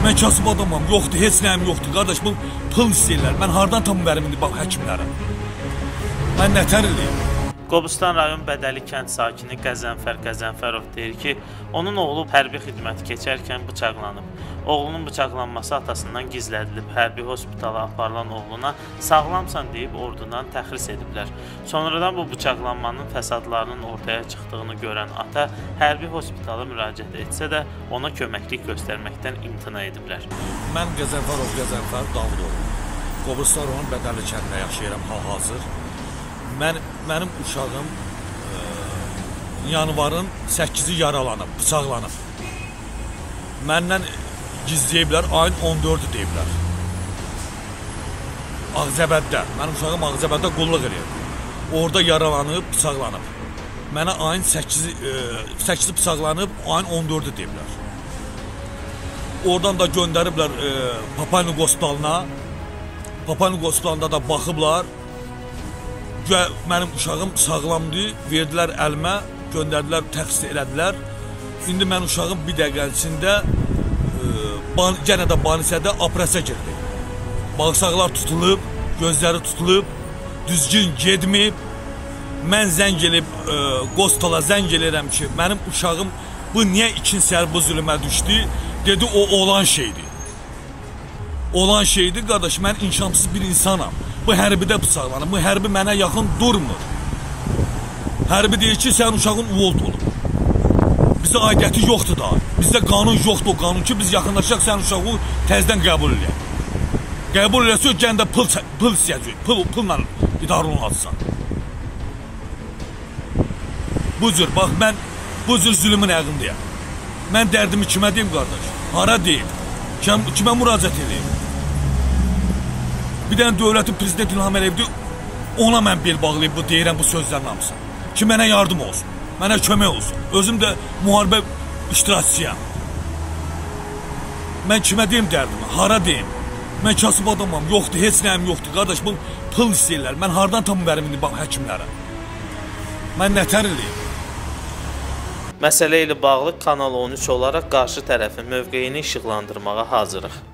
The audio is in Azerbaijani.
Mən kasıb adamam, yoxdur, heç nəyim yoxdur. Qardaş, bu pul istəyirlər. Mən hardan tam verim indi bax həkimlərə? Mən nətər eləyim? Qobustan rayon Bədəli kənd sakini Qəzənfər Qəzənfərov deyir ki, onun oğlu hərbi xidməti keçərkən bıçaqlanıb. Oğlunun bıçaqlanması atasından gizlədilib. Hərbi hospitala aparılan oğluna sağlamsan deyib ordudan təxris ediblər. Sonradan bu bıçaqlanmanın fəsadlarının ortaya çıxdığını görən ata hərbi hospitala müraciət etsə də ona köməklik göstərməkdən imtina ediblər. Mən Qəzənfərov Qəzənfər Davudoğlu. Qobustan rayon Bədəli kəndində yaşayıram hal-hazır. Mənim uşağım yanvarın 8-i yaralanıb, bıçaqlanıb. Məndən gizləyiblər, ayın 14-ü deyiblər. Ağzəbəddə, mənim uşağım Ağzəbəddə qulluq edir. Orada yaralanıb, bıçaqlanıb. Mənə ayın 8-i bıçaqlanıb, ayın 14-ü deyiblər. Oradan da göndəriblər Papaynik hospitalına. Papaynik hospitalında da baxıblar. Mənim uşağım sağlamdır, verdilər əlimə, göndərdilər, təxsis elədilər. İndi mən uşağım bir dəqiqənin içində yenə də banisədə operasiya girdi. Bağırsaqlar tutulub, gözləri tutulub, düzgün gedməyib. Mən zəng elib, Qostala zəng eləyirəm ki, mənim uşağım bu niyə ikinci səhər bu zülmə düşdü? Dedi, o olan şeydir. Olan şeydir, qardaş, mən inşamsız bir insanam. Bu hərbidə bıçaqlanır, bu hərbi mənə yaxın durmur. Hərbi deyir ki, sənin uşağın uvolt olub. Bizdə aidiyyəti yoxdur da. Bizdə qanun yoxdur o qanun ki, biz yaxınlaşaq sənin uşağı təzdən qəbul eləyək. Qəbul eləsə, gəndə pul istəyəcək, pulla idarə olunacaq. Bu cür, bax, mən bu cür zülmün əqindəyəm. Mən dərdimi kimə deyim, qardaş? Hara deyim? Kimə müraciət edeyim? Bir dənə dövlətin prezidenti İlham Əliyevdir, ona mən bel bağlayıb deyirəm bu sözlərin hamısı. Ki, mənə yardım olsun, mənə kömək olsun. Özüm də müharibə iştirakçıyam. Mən kimə deyim dərdimi, hara deyim? Mən kasıb adamam, yoxdur, heç nəyim yoxdur. Qardaş, bu pul istəyirlər. Mən hardan tam verim indi bax həkimlərə? Mən nətər eləyim? Məsələ ilə bağlı Kanal 13 olaraq qarşı tərəfin mövqeyini işıqlandırmağa hazırıq.